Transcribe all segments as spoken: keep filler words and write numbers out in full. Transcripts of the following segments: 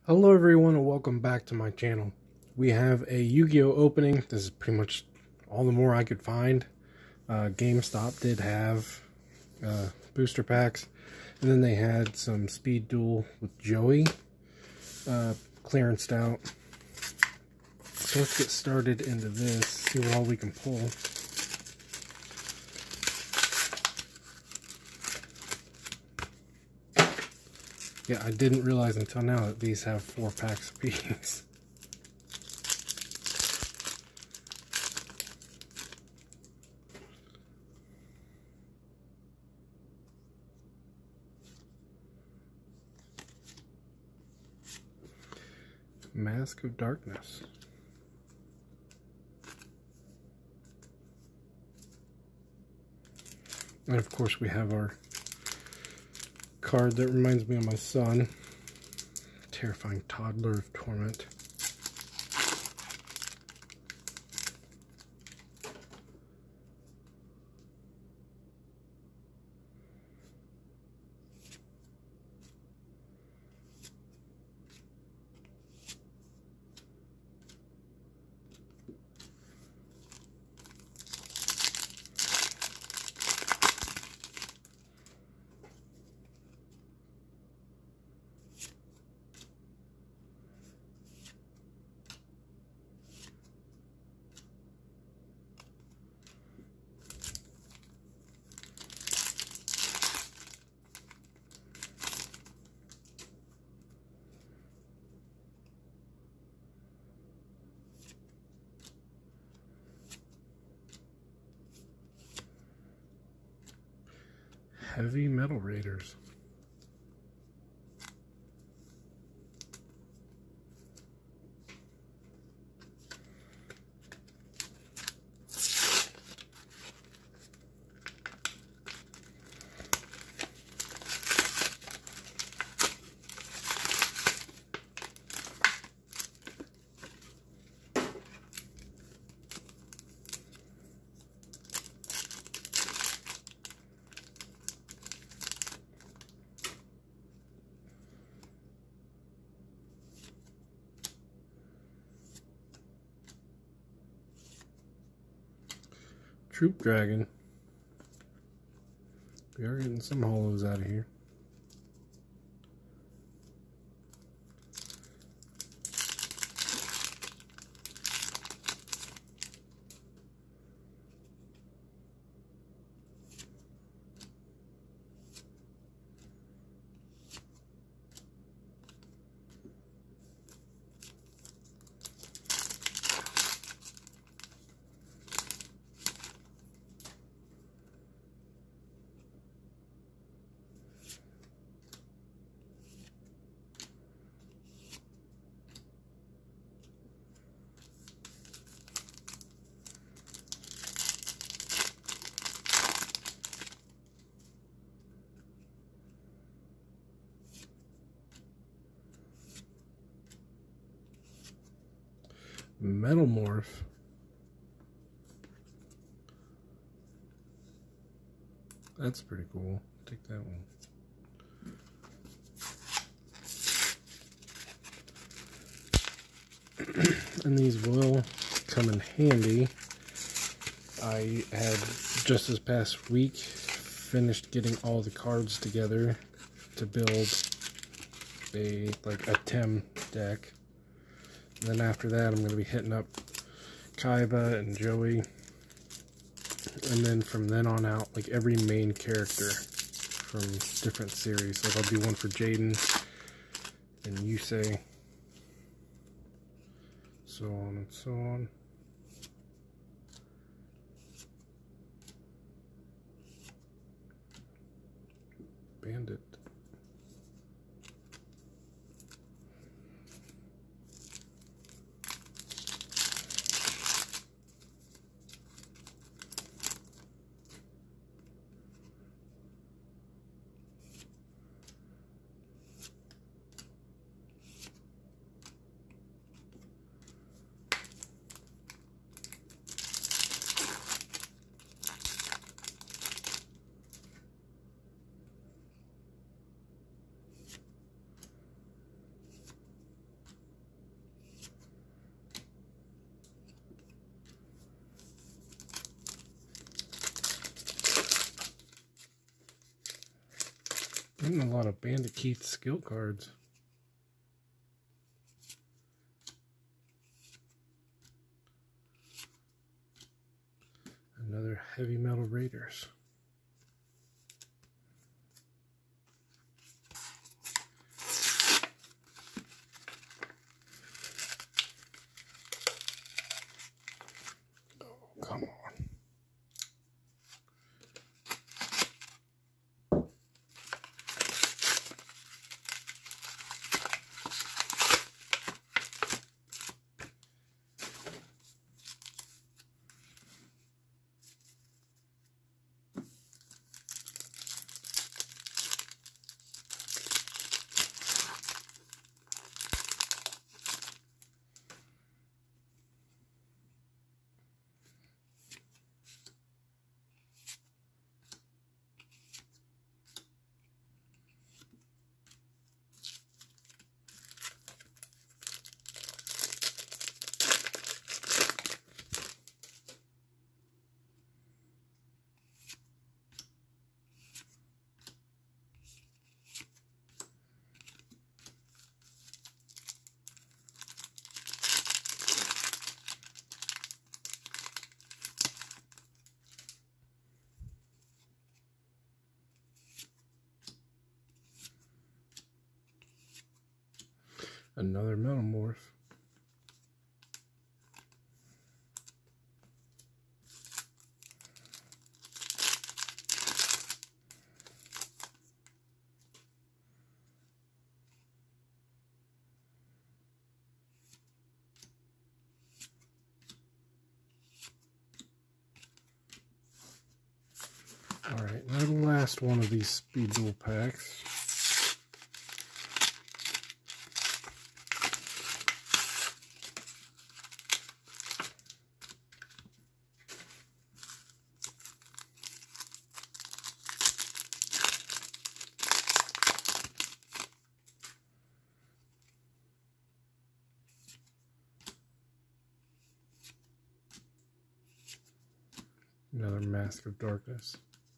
Hello everyone and welcome back to my channel. We have a Yu-Gi-Oh opening. This is pretty much all the more I could find. Uh, GameStop did have uh, booster packs, and then they had some Speed Duel with Joey uh, clearanced out. So let's get started into this, see what all we can pull. Yeah, I didn't realize until now that these have four packs apiece. Mask of Darkness. And of course we have our card that reminds me of my son. Terrifying Toddler of Torment. Heavy Metal Raiders. Troop Dragon. We are getting some holos out of here. Metal Morph. That's pretty cool. Take that one. And these will come in handy. I had just this past week finished getting all the cards together to build a like a Tem deck. And then after that, I'm going to be hitting up Kaiba and Joey. And then from then on out, like every main character from different series. Like I'll do one for Jaden and Yusei. So on and so on. Bandit. Getting a lot of Bandit Keith skill cards. Another Heavy Metal Raiders. Oh, come on. Another Metamorph. Alright, now the last one of these Speed Duel packs. Another Mask of Darkness.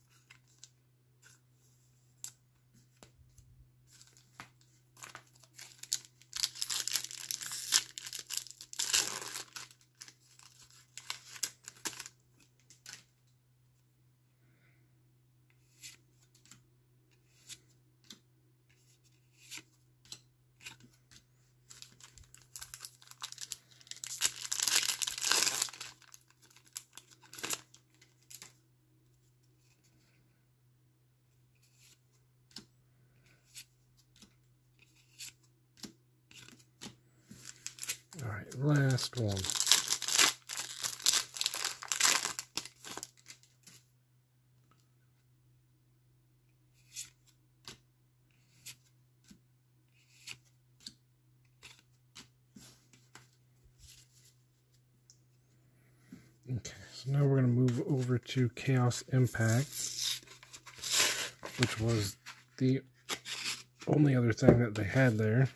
Alright, last one. Okay, so now we're going to move over to Chaos Impact, which was the only other thing that they had there.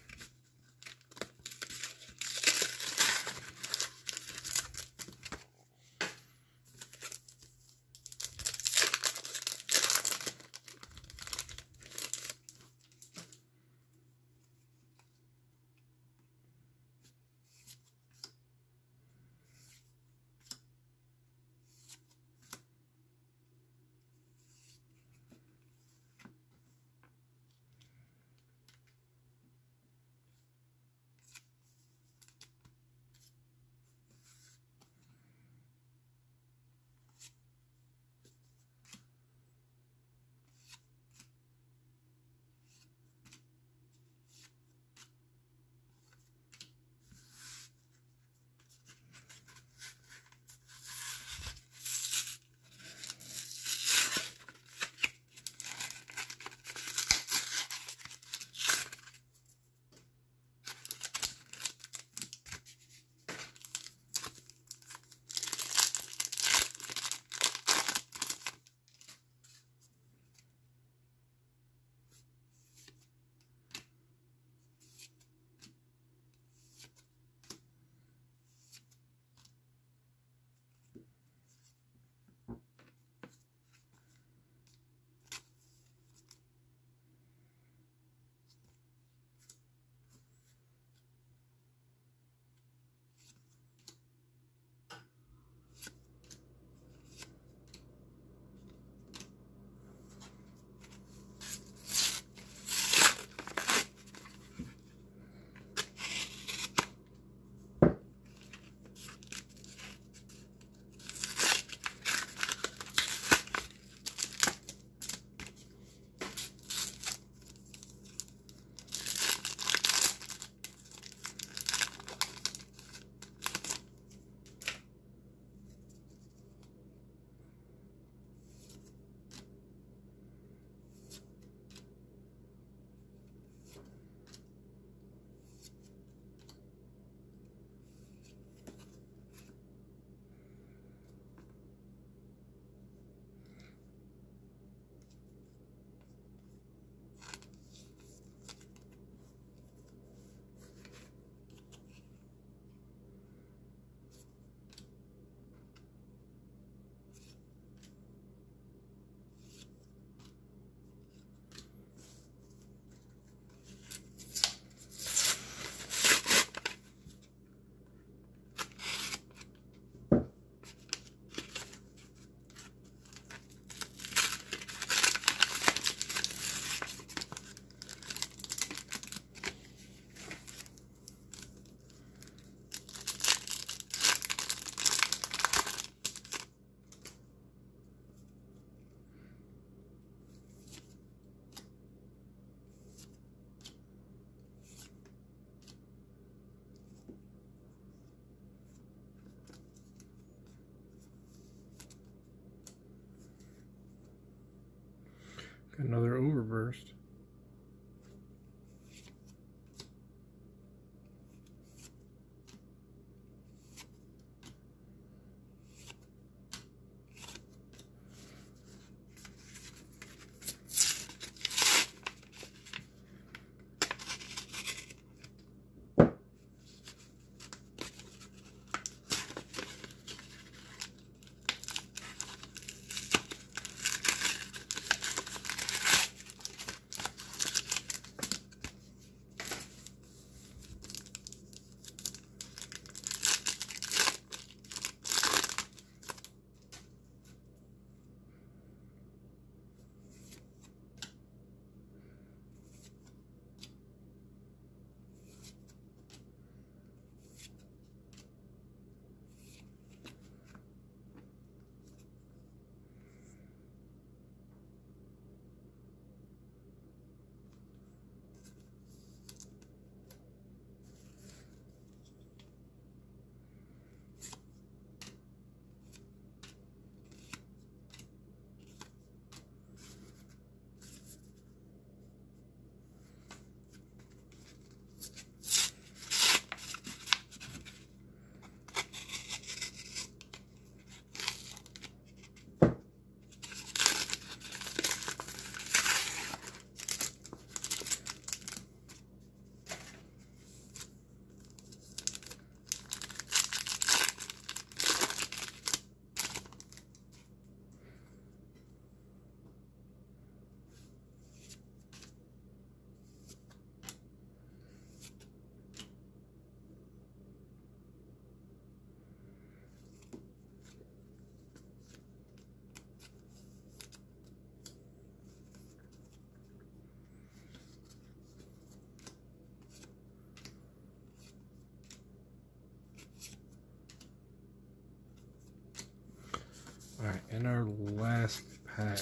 Another overburst. Alright, and our last pack.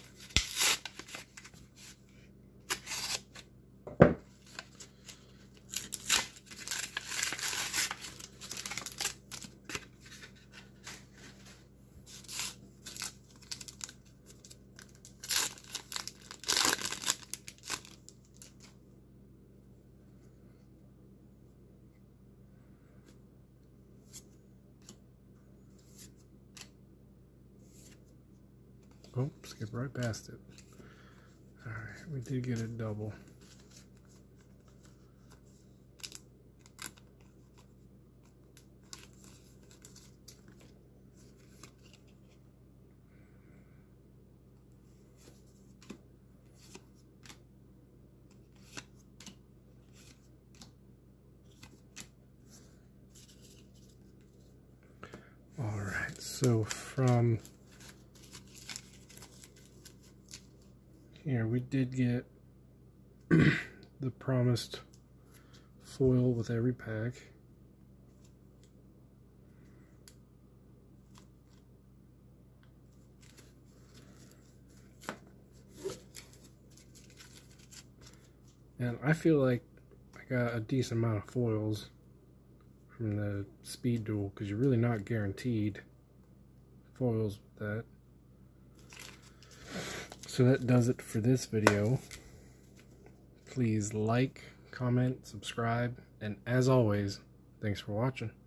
Oh, skip right past it. Alright, we did get a double. Alright, so from here, we did get the promised foil with every pack. And I feel like I got a decent amount of foils from the speed duel, because you're really not guaranteed foils with that. So that does it for this video. Please like, comment, subscribe, and as always, thanks for watching.